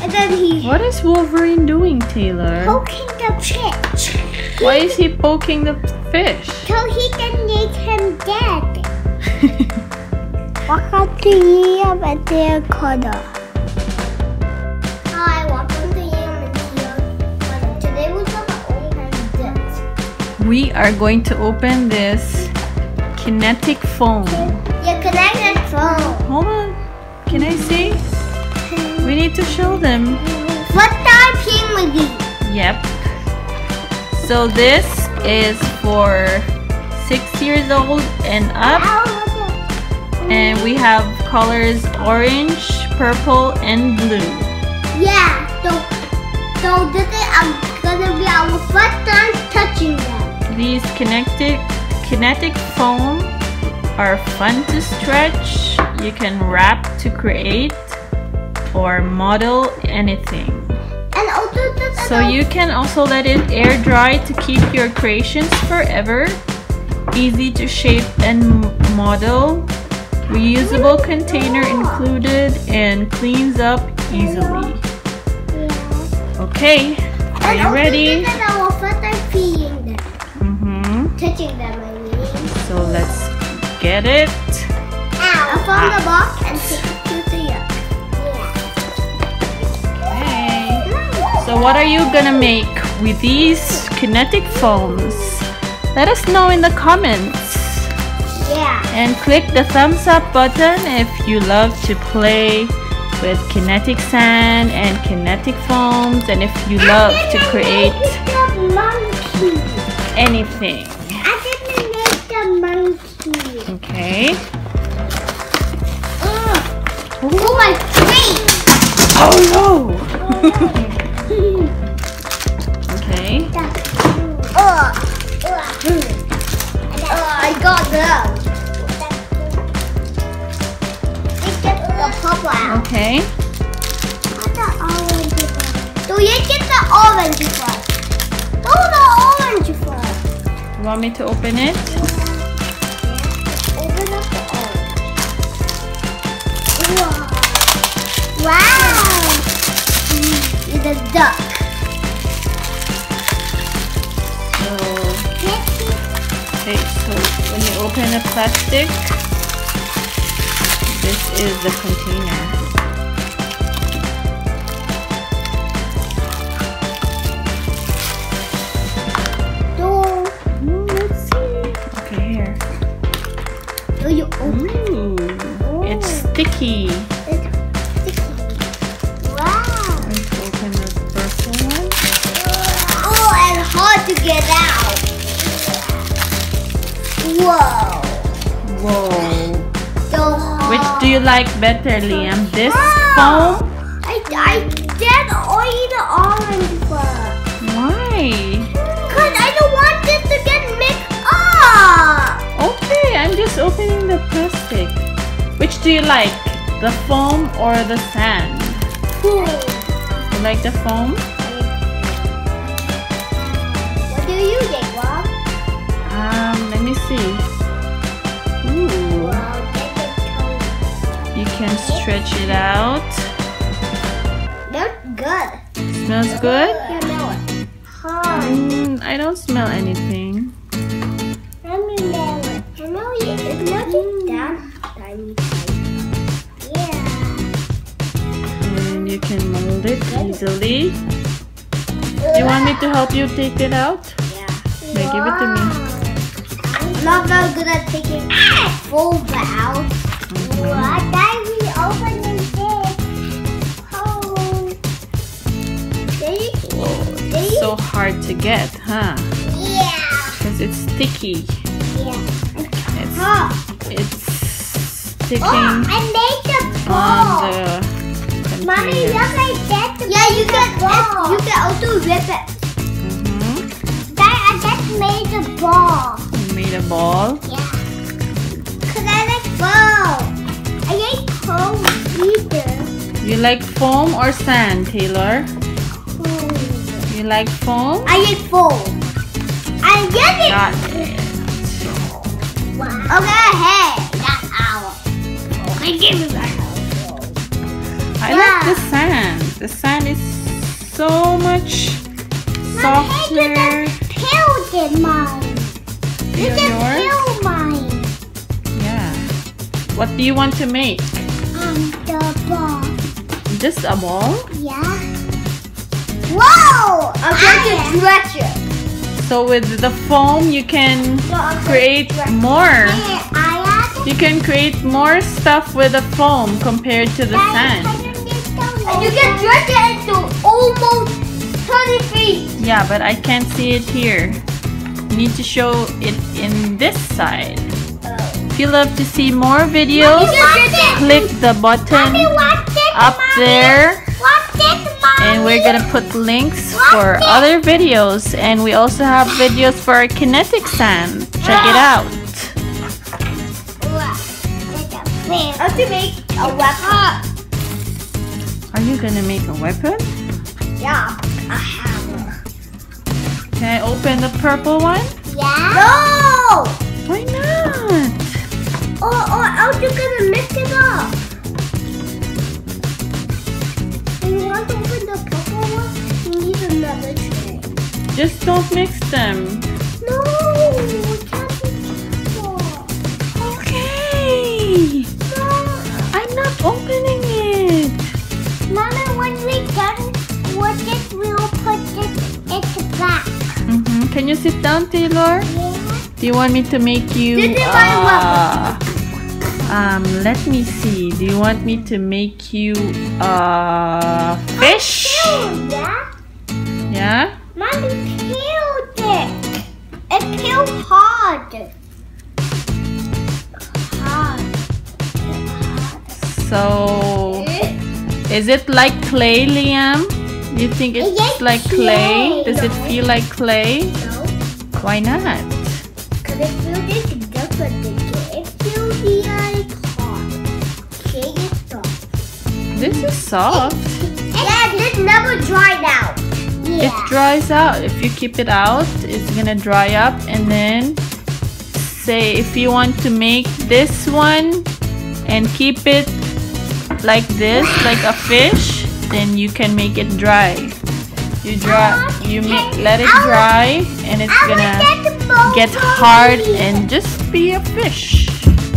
And then he... What is Wolverine doing, Taylor? poking the fish. Why is he poking the fish? So he can make him dead. Welcome to Liam and their corner. Hi, welcome to Liam and their corner. Today we're going to open this. We are going to open this kinetic foam. Yeah, kinetic foam. Hold on. Can I see? We need to show them. What time playing with you? Yep. So this is for 6 years old and up. And we have colors orange, purple, and blue. Yeah, so this is gonna be our first time touching them. These kinetic foam are fun to stretch. You can wrap to create or model anything. And also So you can also let it air dry to keep your creations forever. Easy to shape and model. Reusable container included and cleans up easily. Okay, are you ready? This is our first time feeding them. Touching them, I mean. So let's get it. Ow! From the box and take it to the Okay. So what are you gonna make with these kinetic foams? Let us know in the comments. Yeah. And click the thumbs up button if you love to play with kinetic sand and kinetic foams, and if you love to create anything. I didn't make the monkey. Okay. Oh my face! Oh no! Okay. I got them. Let's get the purple out. Okay. The orange one. So you get the orange one. Oh, the orange one. You want me to open it? Open up the orange. Wow. It's a duck. Okay, so when you open a plastic, this is the container. Let's see. Okay, here. Do you open it? Ooh, it's sticky. It's sticky. Wow. Let's open the purple one. Oh, and hard to get out. Whoa. Whoa. So hard. Which do you like better, Liam? This foam? I did only the orange one. Why? Because I don't want this to get mixed up. Okay, I'm just opening the plastic. Which do you like? The foam or the sand? Cool. You like the foam? What do you think, Mom? Let me see. Ooh, Wow, get the toe. you can stretch it out. That's good. Smells good? You know it. Hard. I don't smell anything. Let me know it. I know it's not just that tiny. Yeah. And you can mold it easily. You want me to help you take it out? Yeah. Okay, give it to me. I'm not very good at taking full out. What? Then we open this. Oh. So hard to get, huh? Yeah. Because it's sticky. Yeah. It's sticking Oh, I made the ball. on the Mommy, container. look, I get the Yeah, you can also rip it. Dad, I just made the ball. You made a ball. Yeah. Cause I like ball. I like foam either. You like foam or sand, Taylor? You like foam? I like foam. I get it. Got it. Wow. Okay, hey, that's ours. Okay, give me back. I like the sand. The sand is so much softer. You just peeled mine. You Feel just yours? peeled mine. Yeah. What do you want to make? The ball. Just a ball? Yeah. Whoa! I'm going to stretch it. So with the foam, you can create more. You can create more stuff with the foam compared to the sand. And you can stretch it into almost 30 feet. Yeah, but I can't see it here. You need to show it in this side. If you love to see more videos, click the button up there. And we're gonna put links for other videos, and we also have videos for our kinetic sand. Check it out. How to make a weapon? Are you gonna make a weapon? Yeah, a hammer. Can I open the purple one? Yeah. No! Why not? Or else you're gonna mix it up. You want to open the purple one? You need another tray. Just don't mix them. No, we can't be careful. Okay. No. I'm not opening it. Mama, when we're done with it, we'll put it back. Can you sit down, Taylor? Yeah. Do you want me to make you? This is my Let me see. Do you want me to make you a fish? Yeah. Yeah. Mommy peeled it. It peeled hard. So, is it like clay, Liam? Do you think it's Yes, like clay? clay. Does it No. feel like clay? No. Why not? Because it feels different. It feels like hard. Okay, it's soft. This is soft. Yeah, this never dried out. Yeah. It dries out. If you keep it out, it's gonna dry up. And then, say if you want to make this one and keep it like this, like a fish, then you can make it dry. Let it dry, and it's gonna get hard and just be a fish.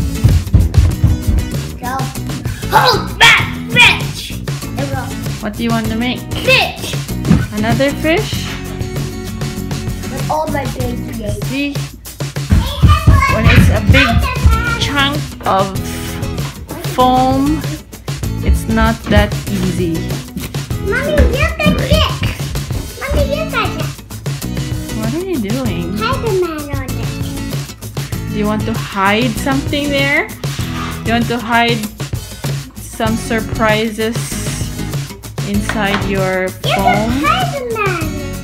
Go. Hold that fish. What do you want to make? Fish. Another fish? With all my baby. See? When it's a big chunk of foam, it's not that easy. Mommy, look at this. Mommy, look at it. What are you doing? Spider-Man on it. Do you want to hide something there? Do you want to hide some surprises inside your foam? Spider-Man.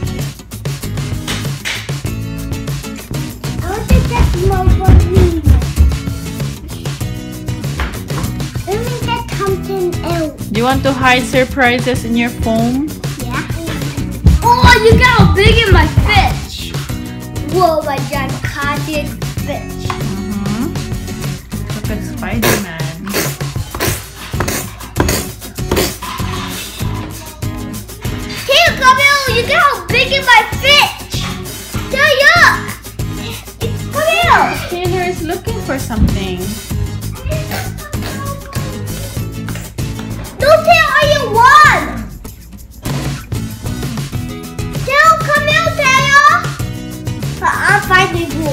I want to get Wolverine. Let me get something else. Do you want to hide surprises in your foam? Yeah. Oh, you got how big in my fish. Whoa, my gigantic fish. Look at Spider-Man. Here, Camille, you got how big in my fish. There, look. Come here. Taylor is looking for something. Don't tell all you want. Tell, come here, Taylor. I'm finding you.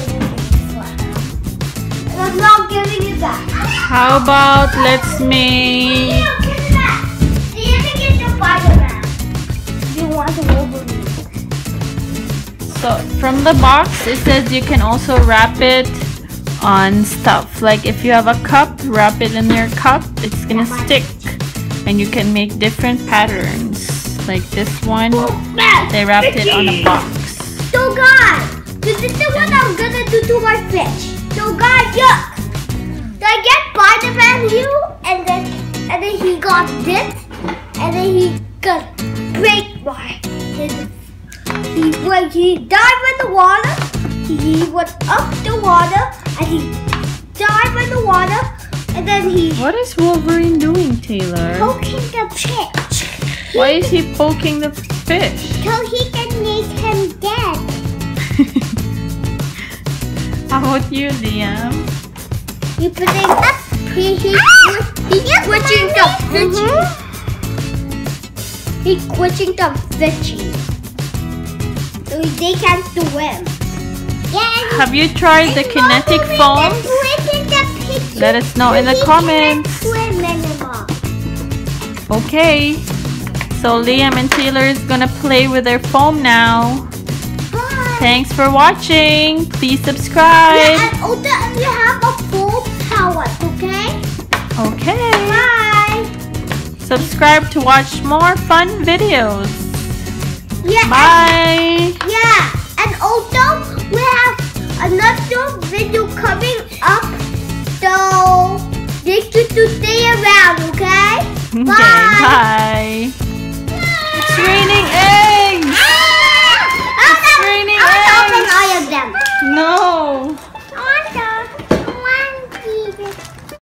I'm not giving you that. How about let's make... Here, give me that. You have to get your Spider-Man. You want the Wolverine. So from the box, it says you can also wrap it on stuff. Like if you have a cup, wrap it in your cup. It's gonna stick. And you can make different patterns. Like this one, they wrapped it on a box. So guys, this is the one I'm gonna do to my fish. So guys, look. So I get Spider-Man here, and then he got this, and then he got break my. When he dived in the water, he went up the water, and he dived in the water, And then he's What is Wolverine doing, Taylor? poking the fish. Why is he poking the fish? So he can make him dead. How about you, Liam? He's putting up. He's quitching the fishy. He's quitching the fishy. So they can't swim. Yeah, Have you tried the kinetic foam? Let us know in the comments. Swim anymore. Okay. So Liam and Taylor is gonna play with their foam now. Bye. Thanks for watching. Please subscribe. Yeah, and also you have a full power, okay? Okay. Bye. Subscribe to watch more fun videos. Yeah. Bye. Yeah, and also we have another video coming up, so make sure to stay around, okay? Okay, bye. It's raining